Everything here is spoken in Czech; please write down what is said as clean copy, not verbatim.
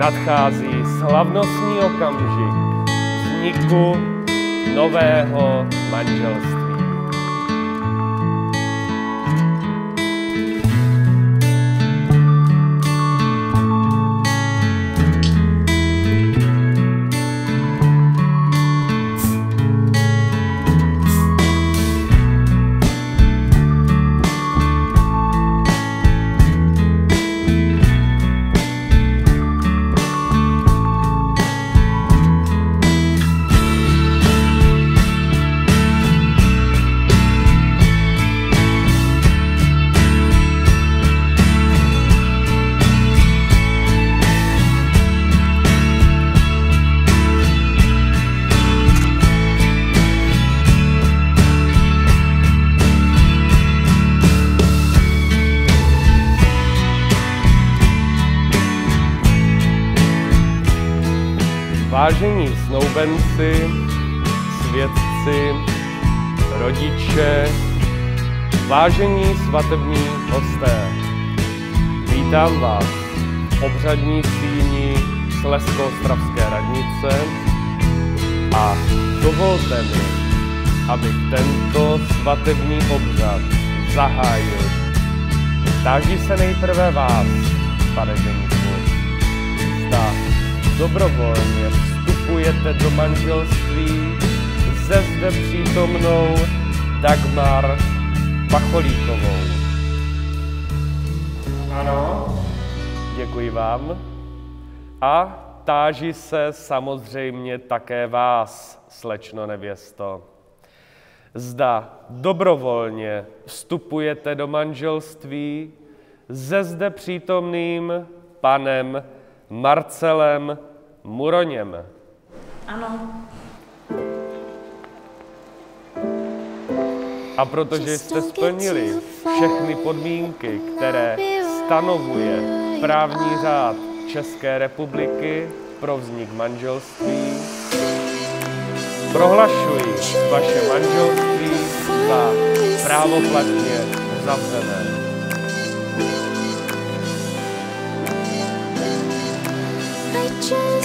nadchází slavnostní okamžik vzniku nového manželství. Vážení snoubenci, svědci, rodiče, vážení svatební hosté, vítám vás v obřadní síni Slezsko-ostravské radnice a dovolte mi, abych tento svatební obřad zahájil. Táží se nejprve vás, pane ženíchu, zda dobrovolně vstupujete do manželství se zde přítomnou Dagmar Pacholíkovou. Ano. Děkuji vám. A táží se samozřejmě také vás, slečno nevěsto. Zda dobrovolně vstupujete do manželství se zde přítomným panem Marcelem Muroněm. Ano. A protože jste splnili všechny podmínky, které stanovuje právní řád České republiky pro vznik manželství, prohlašuji vaše manželství za právoplatně uzavřené. Just